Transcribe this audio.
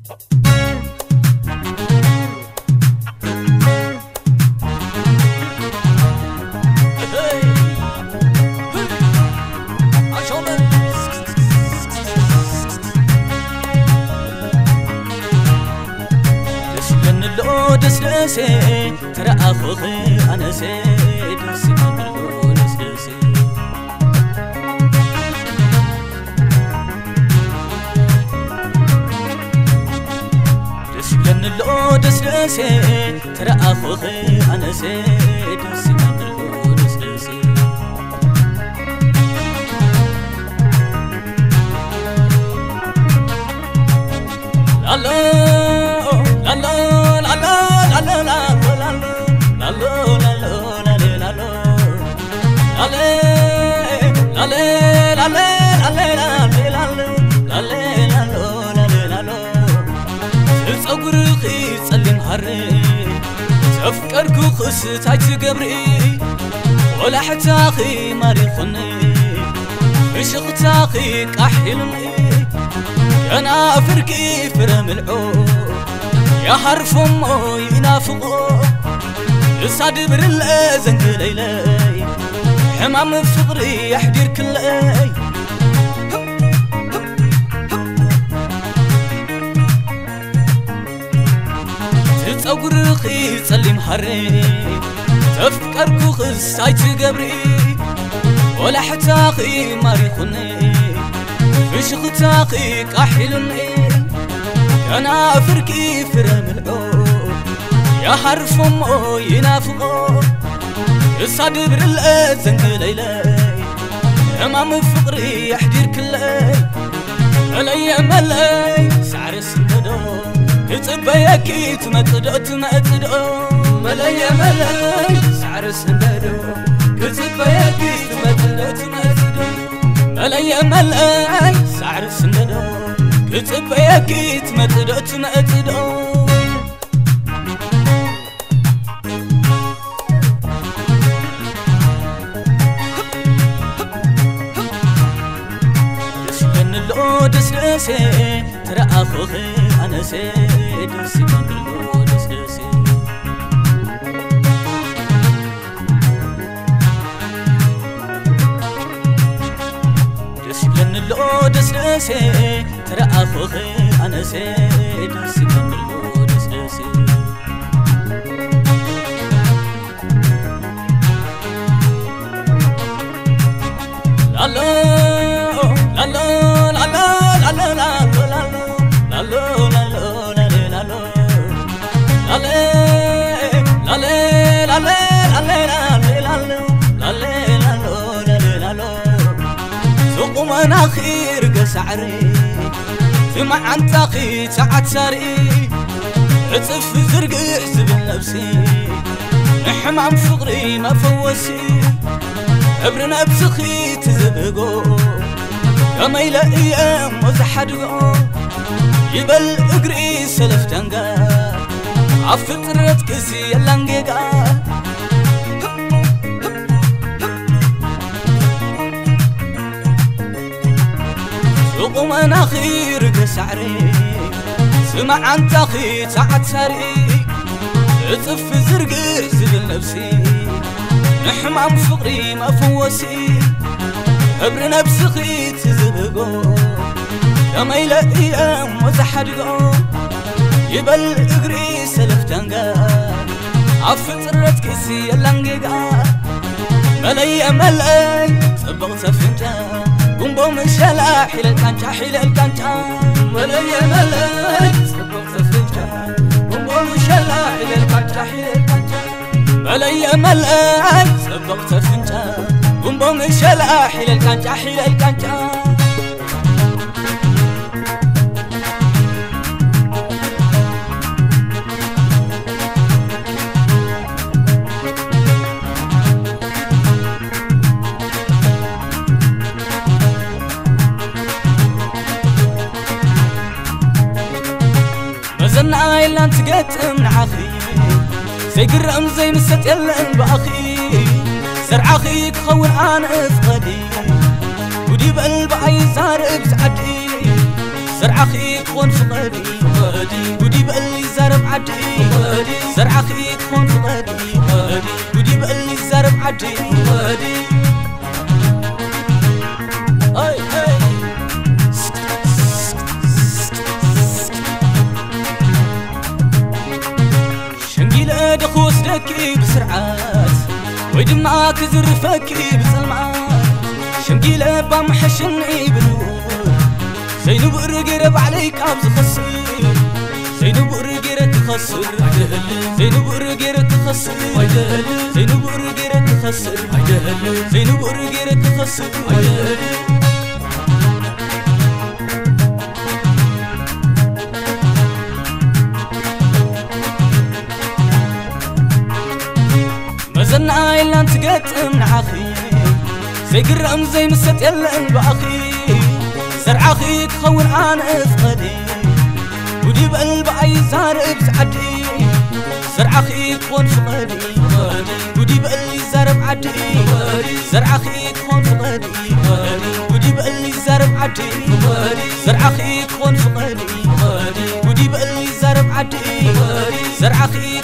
دسلسي ترى أخوخي أنا سيد سيكون اللو دسلسي دسلن اللو دسلسي ترى أخوخي أنا سيد سيكون اللو دسلسي أفكركو خصت هاي تقبري ولا حتى أخي مريخني بشغ تاخي كحلمي أنا أفركي فرم العود يا حرف أمو ينافقو يصادب رلا زنك ليلي حمام فقري يحدير كلي تتصور خي تسلم حري تفكركو خص هاي تقبري ولا حتى أخي مريخني بشغ تاخي كحلمي أنا أفركي فرم العود يا حرف أمو ينافقو يصادب رلا زنك ليلي حمام فقري يحدير كلي ملي ملي سعر السندو يتبيكي تمتدو ملي ملي سعر السندو يتبيكي تمتدو ملي ملي سعر السندو يتبيكي تمتدو دسلسي ترى أخوخي أنا سيد سيكون اللو دسلسي دسلن اللو دسلسي ترى أخوخي أنا سيد سيكون اللو دسلسي أنا خير قسعري ثم عن تاقي ساعات ساري عطف زرقع زبل نفسي حمام فقري ما فوسي ابرنا بسخي تزبقو كما يلاقي أيام وزحدقو يبل اقري سلف تنقا عفطرت كسي يلانقيقا سوق أنا خير قسعري سمع عن تاخي ساعات ساري عطف زرقع زبل نفسي حمام فقري ما فوسي ابرنا بسخي تزبقو كما يلاقي أيام وزحدقو يبل اقري سلف تنقا عفطرت كسي يلانقيقا ملي ملي صبغت فنجان قنبو من شلا حيل الكانجا حيل الكانجا ملي ملي صبغت فنجان قنبو من شلا حيل الكانجا حيل الكانجا ملي ملي صبغت فنجان قنبو من شلا حيل الكانجا حيل الكانجا زنا إلا أنت قتم عخي زي قرم زي مست يلا بأخي زرع أخي تخون أنا أفقدي ودي بقلب عايز أعرف سعدي زرع أخي تخون فقدي ودي بقلي زارب عدي زرعخي كون فقدي ودي بقلي زارب عدي هاي هاي شنقيلة دخوس دكي بسرعات ويدمع كزرفكي بسلمعات شنقيلة بامحشني بالنور زينو بقرقرب عليك عبز خسر زينو بقرقرب تخسر زينو بقرقرب تخسر زينو بقرقرب تخسر زينو بقرقرب تخسر مزنا إلا انت قتم نعخي زي قرام زي مست يلا بأخي زرعخي تخون عن افقدي ودي بقلب عي زارب زعدي زرعخي تخون فقدي ودي بقلي زارب عدي زرعخي تخون فقدي ودي بقلي زارب عدي زرعخي تخون فقدي ودي بقلي زارب عدي زرعخي